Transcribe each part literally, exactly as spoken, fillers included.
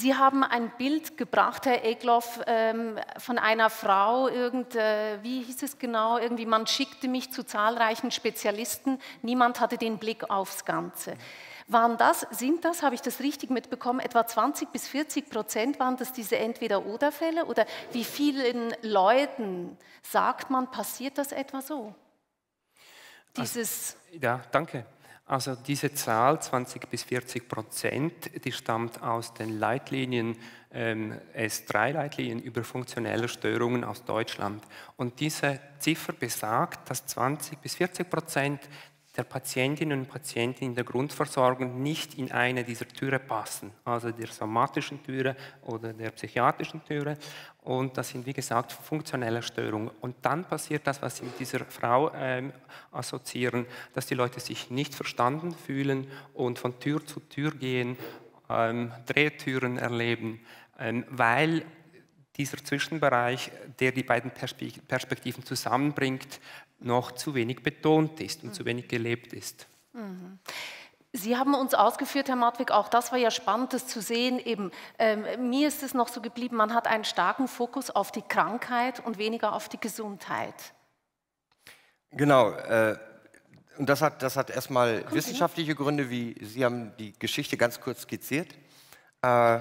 Sie haben ein Bild gebracht, Herr Egloff, ähm, von einer Frau, irgend, äh, wie hieß es genau, irgendwie, man schickte mich zu zahlreichen Spezialisten, niemand hatte den Blick aufs Ganze. Waren das, sind das, habe ich das richtig mitbekommen, etwa zwanzig bis vierzig Prozent waren das diese Entweder-oder-Fälle? Oder wie vielen Leuten, sagt man, passiert das etwa so? Dieses also, ja, danke. Also diese Zahl, zwanzig bis vierzig Prozent, die stammt aus den Leitlinien, ähm, S drei Leitlinien über funktionelle Störungen aus Deutschland. Und diese Ziffer besagt, dass zwanzig bis vierzig Prozent der Patientinnen und Patienten in der Grundversorgung nicht in eine dieser Türe passen, also der somatischen Türe oder der psychiatrischen Türe. Und das sind, wie gesagt, funktionelle Störungen. Und dann passiert das, was Sie mit dieser Frau ähm, assoziieren, dass die Leute sich nicht verstanden fühlen und von Tür zu Tür gehen, ähm, Drehtüren erleben, ähm, weil dieser Zwischenbereich, der die beiden Perspektiven zusammenbringt, noch zu wenig betont ist und mhm. zu wenig gelebt ist. Mhm. Sie haben uns ausgeführt, Herr Matwig, auch das war ja spannend, das zu sehen. Eben, ähm, mir ist es noch so geblieben, man hat einen starken Fokus auf die Krankheit und weniger auf die Gesundheit. Genau, äh, und das hat, das hat erstmal Kommt wissenschaftliche Gründe, wie Sie haben die Geschichte ganz kurz skizziert. Äh,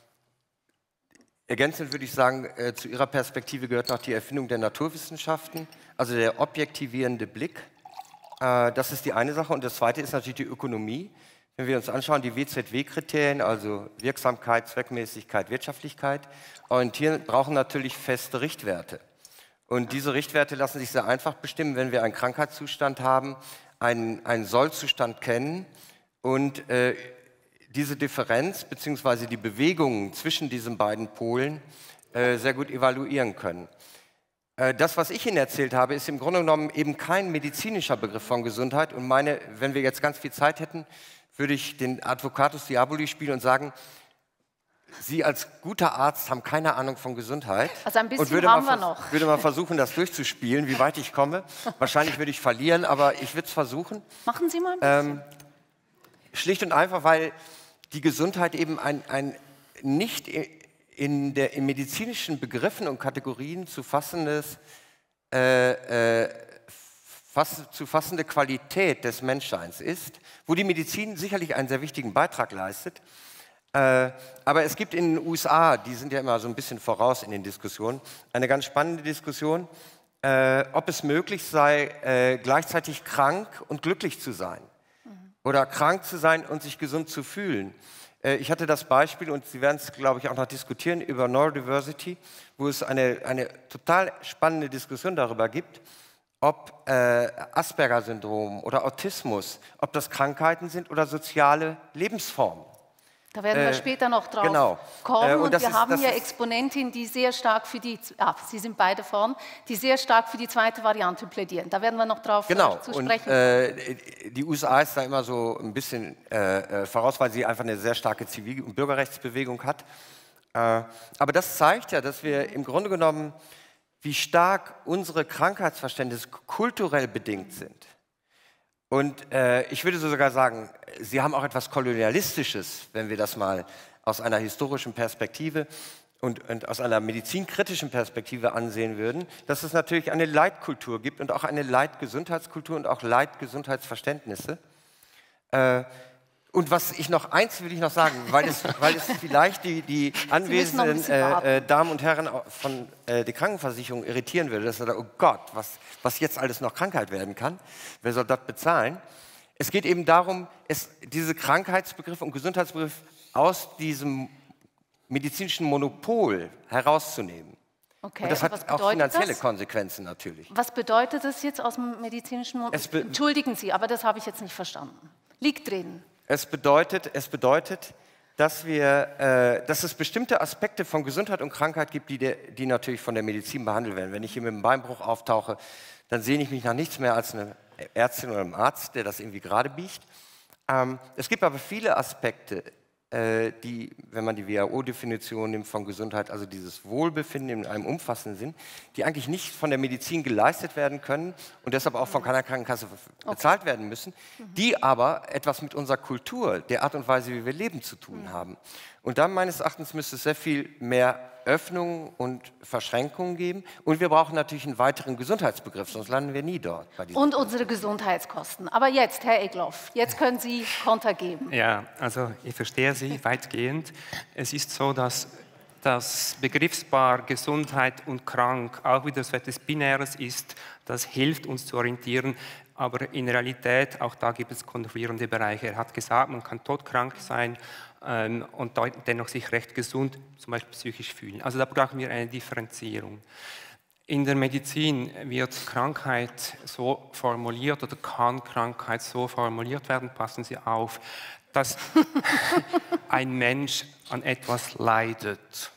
Ergänzend würde ich sagen, äh, zu Ihrer Perspektive gehört noch die Erfindung der Naturwissenschaften, also der objektivierende Blick. Äh, das ist die eine Sache. Und das zweite ist natürlich die Ökonomie. Wenn wir uns anschauen, die W Z W-Kriterien, also Wirksamkeit, Zweckmäßigkeit, Wirtschaftlichkeit, orientieren, brauchen natürlich feste Richtwerte. Und diese Richtwerte lassen sich sehr einfach bestimmen, wenn wir einen Krankheitszustand haben, einen, einen Sollzustand kennen und äh, diese Differenz bzw. die Bewegungen zwischen diesen beiden Polen äh, sehr gut evaluieren können. Äh, das, was ich Ihnen erzählt habe, ist im Grunde genommen eben kein medizinischer Begriff von Gesundheit. Und meine, wenn wir jetzt ganz viel Zeit hätten, würde ich den Advocatus Diaboli spielen und sagen, Sie als guter Arzt haben keine Ahnung von Gesundheit. Also ein bisschen und würde haben mal wir noch. würde mal versuchen, das durchzuspielen, wie weit ich komme. Wahrscheinlich würde ich verlieren, aber ich würde es versuchen. Machen Sie mal ein bisschen. Ähm, schlicht und einfach, weil die Gesundheit eben ein, ein nicht in, der, in medizinischen Begriffen und Kategorien zu fassendes, äh, äh, fass, zu fassende Qualität des Menschseins ist, wo die Medizin sicherlich einen sehr wichtigen Beitrag leistet. Äh, aber es gibt in den U S A, die sind ja immer so ein bisschen voraus in den Diskussionen, eine ganz spannende Diskussion, äh, ob es möglich sei, äh, gleichzeitig krank und glücklich zu sein. Oder krank zu sein und sich gesund zu fühlen. Ich hatte das Beispiel, und Sie werden es, glaube ich, auch noch diskutieren, über Neurodiversity, wo es eine, eine total spannende Diskussion darüber gibt, ob äh, Asperger-Syndrom oder Autismus, ob das Krankheiten sind oder soziale Lebensformen. Da werden wir äh, später noch drauf genau. kommen. Äh, und und wir ist, haben hier ist, Exponentinnen, die sehr stark für die, ah, Sie sind beide vorn, die sehr stark für die zweite Variante plädieren. Da werden wir noch drauf genau. äh, zu sprechen kommen. Äh, die U S A ist da immer so ein bisschen äh, voraus, weil sie einfach eine sehr starke Zivil- und Bürgerrechtsbewegung hat. Äh, aber das zeigt ja, dass wir im Grunde genommen, wie stark unsere Krankheitsverständnisse kulturell bedingt sind. Und äh, ich würde sogar sagen, sie haben auch etwas Kolonialistisches, wenn wir das mal aus einer historischen Perspektive und, und aus einer medizinkritischen Perspektive ansehen würden, dass es natürlich eine Leitkultur gibt und auch eine Leitgesundheitskultur und auch Leitgesundheitsverständnisse. Äh, und was ich noch, eins will ich noch sagen, weil es, weil es vielleicht die, die anwesenden äh, äh, Damen und Herren von äh, der Krankenversicherung irritieren würde, dass sie sagen, oh Gott, was, was jetzt alles noch Krankheit werden kann, wer soll das bezahlen? Es geht eben darum, es, diese Krankheitsbegriff und Gesundheitsbegriff aus diesem medizinischen Monopol herauszunehmen. Okay, und das hat auch finanzielle das? Konsequenzen natürlich. Was bedeutet das jetzt aus dem medizinischen Monopol? Entschuldigen Sie, aber das habe ich jetzt nicht verstanden. Liegt drin. Es bedeutet, es bedeutet, dass, wir, äh, dass es bestimmte Aspekte von Gesundheit und Krankheit gibt, die, der, die natürlich von der Medizin behandelt werden. Wenn ich hier mit einem Beinbruch auftauche, dann sehne ich mich nach nichts mehr als eine Ärztin oder einem Arzt, der das irgendwie gerade biegt. Ähm, es gibt aber viele Aspekte, äh, die, wenn man die W H O-Definition nimmt von Gesundheit, also dieses Wohlbefinden in einem umfassenden Sinn, die eigentlich nicht von der Medizin geleistet werden können und deshalb auch von keiner Krankenkasse bezahlt okay. werden müssen, die aber etwas mit unserer Kultur, der Art und Weise, wie wir leben, zu tun haben. Und dann meines Erachtens müsste es sehr viel mehr Öffnungen und Verschränkungen geben. Und wir brauchen natürlich einen weiteren Gesundheitsbegriff, sonst landen wir nie dort. Bei und unsere Gesundheitskosten. Aber jetzt, Herr Egloff, jetzt können Sie Konter geben. Ja, also ich verstehe Sie weitgehend. Es ist so, dass das Begriffspaar Gesundheit und krank auch wieder so etwas Binäres ist. Das hilft uns zu orientieren. Aber in Realität, auch da gibt es konfluierende Bereiche. Er hat gesagt, man kann todkrank sein ähm, und dennoch sich recht gesund, zum Beispiel psychisch fühlen. Also da brauchen wir eine Differenzierung. In der Medizin wird Krankheit so formuliert oder kann Krankheit so formuliert werden, passen Sie auf, dass ein Mensch an etwas leidet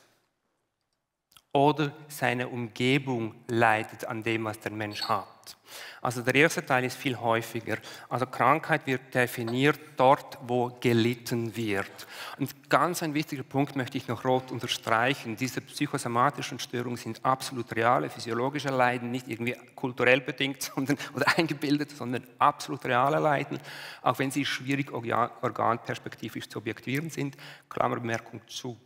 oder seine Umgebung leidet an dem, was der Mensch hat. Also der erste Teil ist viel häufiger. Also Krankheit wird definiert dort, wo gelitten wird. Und ganz ein wichtiger Punkt möchte ich noch rot unterstreichen. Diese psychosomatischen Störungen sind absolut reale, physiologische Leiden, nicht irgendwie kulturell bedingt sondern, oder eingebildet, sondern absolut reale Leiden, auch wenn sie schwierig organperspektivisch zu objektivieren sind. Klammerbemerkung zu.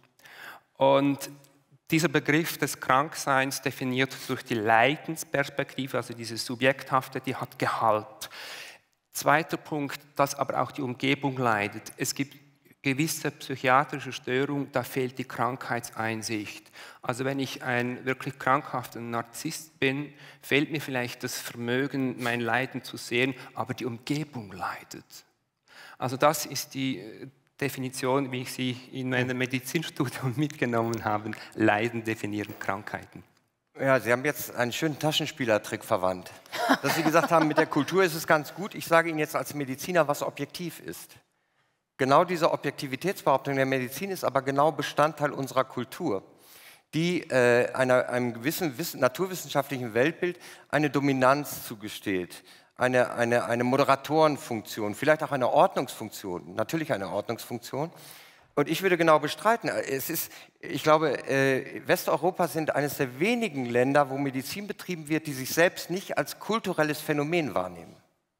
Und dieser Begriff des Krankseins definiert durch die Leidensperspektive, also diese Subjekthafte, die hat Gehalt. Zweiter Punkt, dass aber auch die Umgebung leidet. Es gibt gewisse psychiatrische Störungen, da fehlt die Krankheitseinsicht. Also wenn ich ein wirklich krankhafter Narzisst bin, fehlt mir vielleicht das Vermögen, mein Leiden zu sehen, aber die Umgebung leidet. Also das ist die Definition, wie ich sie in meinem Medizinstudium mitgenommen habe, Leiden definieren Krankheiten. Ja, Sie haben jetzt einen schönen Taschenspielertrick verwandt. Dass Sie gesagt haben, mit der Kultur ist es ganz gut. Ich sage Ihnen jetzt als Mediziner, was objektiv ist. Genau diese Objektivitätsbehauptung der Medizin ist aber genau Bestandteil unserer Kultur, die äh, einer, einem gewissen Wissen, naturwissenschaftlichen Weltbild eine Dominanz zugesteht. Eine, eine, eine Moderatorenfunktion, vielleicht auch eine Ordnungsfunktion, natürlich eine Ordnungsfunktion. Und ich würde genau bestreiten, es ist, ich glaube, äh, Westeuropa sind eines der wenigen Länder, wo Medizin betrieben wird, die sich selbst nicht als kulturelles Phänomen wahrnehmen.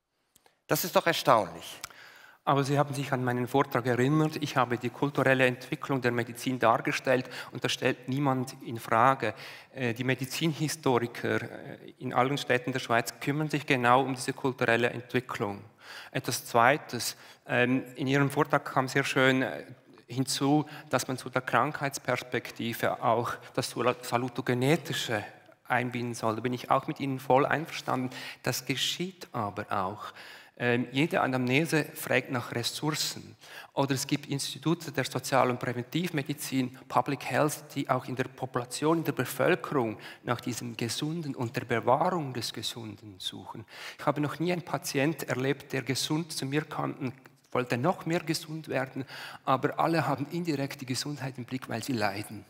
Das ist doch erstaunlich. Aber Sie haben sich an meinen Vortrag erinnert, ich habe die kulturelle Entwicklung der Medizin dargestellt und das stellt niemand in Frage. Die Medizinhistoriker in allen Städten der Schweiz kümmern sich genau um diese kulturelle Entwicklung. Etwas Zweites, in Ihrem Vortrag kam sehr schön hinzu, dass man zu der Krankheitsperspektive auch das Salutogenetische einbinden soll. Da bin ich auch mit Ihnen voll einverstanden. Das geschieht aber auch. Ähm, jede Anamnese fragt nach Ressourcen. Oder es gibt Institute der Sozial- und Präventivmedizin, Public Health, die auch in der Population, in der Bevölkerung nach diesem Gesunden und der Bewahrung des Gesunden suchen. Ich habe noch nie einen Patient erlebt, der gesund zu mir kam und wollte noch mehr gesund werden, aber alle haben indirekt die Gesundheit im Blick, weil sie leiden.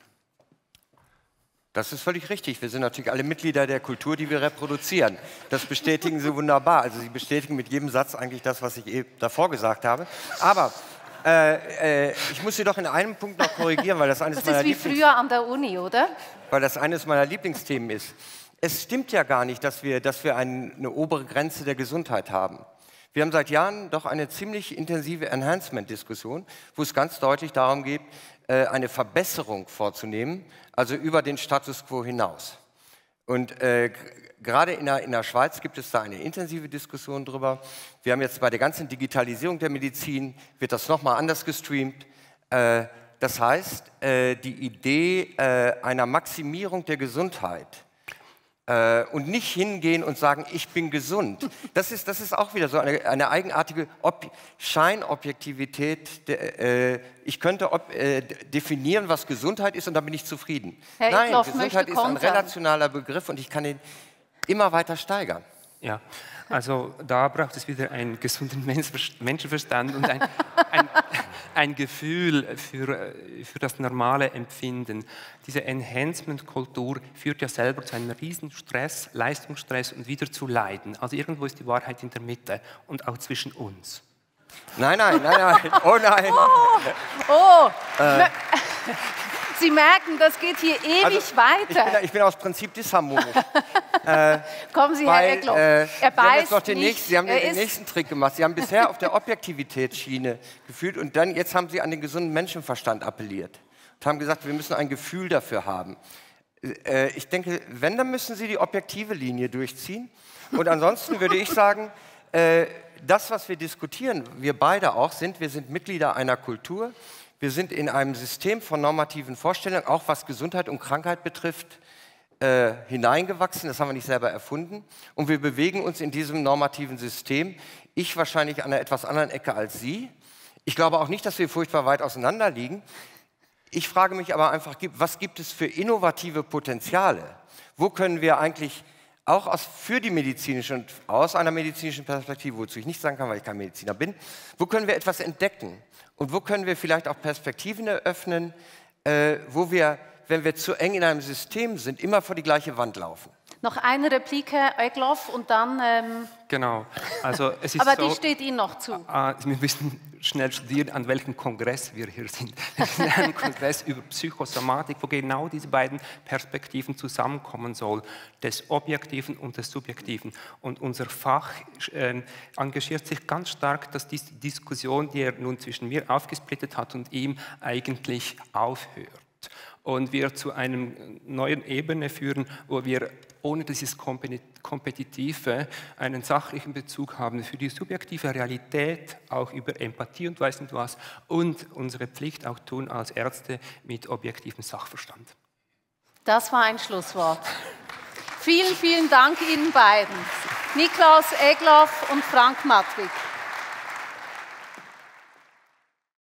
Das ist völlig richtig. Wir sind natürlich alle Mitglieder der Kultur, die wir reproduzieren. Das bestätigen Sie wunderbar. Also Sie bestätigen mit jedem Satz eigentlich das, was ich eben davor gesagt habe. Aber äh, äh, ich muss Sie doch in einem Punkt noch korrigieren, weil das eines das meiner ist wie Lieblings- früher an der Uni, oder? Weil das eines meiner Lieblingsthemen ist. Es stimmt ja gar nicht, dass wir, dass wir ein, eine obere Grenze der Gesundheit haben. Wir haben seit Jahren doch eine ziemlich intensive Enhancement-Diskussion, wo es ganz deutlich darum geht, eine Verbesserung vorzunehmen, also über den Status quo hinaus. Und äh, gerade in der, in der Schweiz gibt es da eine intensive Diskussion drüber. Wir haben jetzt bei der ganzen Digitalisierung der Medizin, wird das nochmal anders gestreamt. Äh, das heißt, äh, die Idee äh, einer Maximierung der Gesundheit äh, und nicht hingehen und sagen, ich bin gesund, das ist, das ist auch wieder so eine, eine eigenartige Ob- Scheinobjektivität. Der, äh, ich könnte ob, äh, definieren, was Gesundheit ist und dann bin ich zufrieden. Herr Nein, Egloff Gesundheit ist ein kontern. relationaler Begriff und ich kann ihn immer weiter steigern. Ja, also da braucht es wieder einen gesunden Menschenverstand und ein, ein, ein Gefühl für, für das normale Empfinden. Diese Enhancement-Kultur führt ja selber zu einem riesen Stress, Leistungsstress und wieder zu Leiden. Also irgendwo ist die Wahrheit in der Mitte und auch zwischen uns. Nein, nein, nein, nein, oh nein. Oh, oh. Äh. Sie merken, das geht hier ewig also, weiter. Ich bin, ich bin aus Prinzip disharmonisch. Äh, Kommen Sie, weil, Herr Egloff. Äh, er Sie haben, beißt jetzt noch den nicht. nächsten, Sie haben Er den ist nächsten Trick gemacht. Sie haben bisher auf der Objektivitätsschiene gefühlt und dann jetzt haben Sie an den gesunden Menschenverstand appelliert und haben gesagt, wir müssen ein Gefühl dafür haben. Äh, ich denke, wenn, dann müssen Sie die objektive Linie durchziehen. Und ansonsten würde ich sagen, äh, das, was wir diskutieren, wir beide auch sind, wir sind Mitglieder einer Kultur. Wir sind in einem System von normativen Vorstellungen, auch was Gesundheit und Krankheit betrifft, äh, hineingewachsen. Das haben wir nicht selber erfunden. Und wir bewegen uns in diesem normativen System. Ich wahrscheinlich an einer etwas anderen Ecke als Sie. Ich glaube auch nicht, dass wir furchtbar weit auseinander liegen. Ich frage mich aber einfach, was gibt es für innovative Potenziale? Wo können wir eigentlich auch aus, für die medizinische und aus einer medizinischen Perspektive, wozu ich nicht sagen kann, weil ich kein Mediziner bin, wo können wir etwas entdecken? Und wo können wir vielleicht auch Perspektiven eröffnen, äh, wo wir, wenn wir zu eng in einem System sind, immer vor die gleiche Wand laufen? noch eine Replik, Herr Egloff, und dann... Ähm genau. Also es ist aber so, die steht Ihnen noch zu. Äh, wir müssen schnell studieren, an welchem Kongress wir hier sind. Wir sind in einem Kongress über Psychosomatik, wo genau diese beiden Perspektiven zusammenkommen soll, des Objektiven und des Subjektiven. Und unser Fach äh, engagiert sich ganz stark, dass diese Diskussion, die er nun zwischen mir aufgesplittet hat und ihm, eigentlich aufhört. Und wir zu einer neuen Ebene führen, wo wir ohne dieses Kompetitive einen sachlichen Bezug haben für die subjektive Realität, auch über Empathie und weiß nicht was, und unsere Pflicht auch tun als Ärzte mit objektivem Sachverstand. Das war ein Schlusswort. Vielen, vielen Dank Ihnen beiden, Niklaus Egloff und Frank Mattwig.